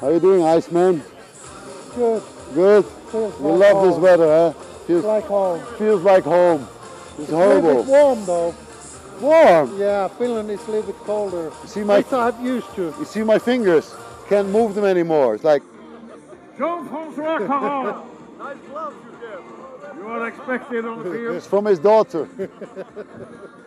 How you doing, Iceman? Good. Good? Feels You like love home. this weather, huh? Feels Like home. feels like home. It's A little horrible. bit warm though. Warm. Yeah, Finland is a little bit colder. You see my This I'm used to. you see my fingers? Can't move them anymore. It's like Jean-François Caron. Nice gloves you get. You are expected on the field. it's from his daughter.